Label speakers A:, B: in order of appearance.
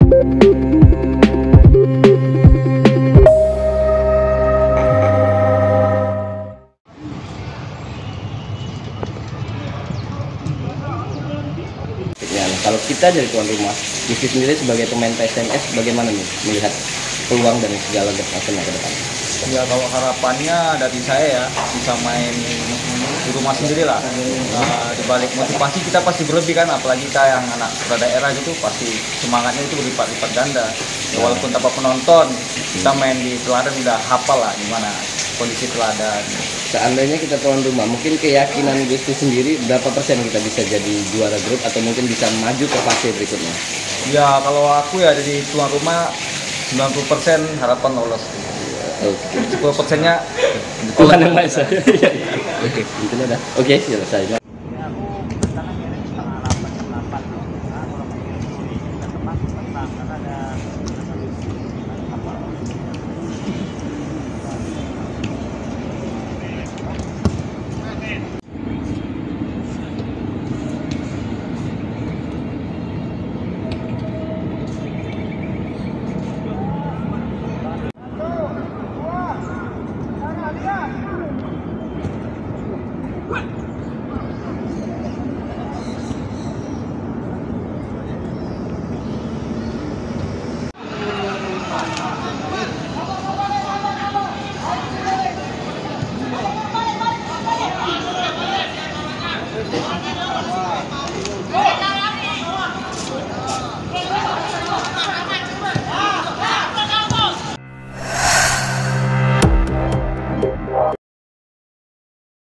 A: Kalau kita dari tuan rumah, Gusti sendiri sebagai pemain PSMS, bagaimana nih melihat peluang dan segala macamnya ke depan?
B: Ya kalau harapannya dari saya ya bisa main di rumah sendiri lah. Di balik motivasi kita pasti berlebih kan, apalagi kita yang anak daerah gitu pasti semangatnya itu berlipat-lipat ganda. Ya, walaupun tanpa penonton, kita main di Teladan udah hafal lah gimana kondisi Teladan.
A: Seandainya kita tuan rumah, mungkin keyakinan Gusti sendiri berapa persen kita bisa jadi juara grup atau mungkin bisa maju ke fase berikutnya?
B: Ya kalau aku ya dari tuan rumah 90% harapan lolos.
A: Oke.
B: 10%-nya
A: Tuhan yang Maha Esa. Oke, itu udah. Oke, selesai.
C: Aku karena setengah 8 jam 8 loh. Nah, kalau teman kita terbang karena ada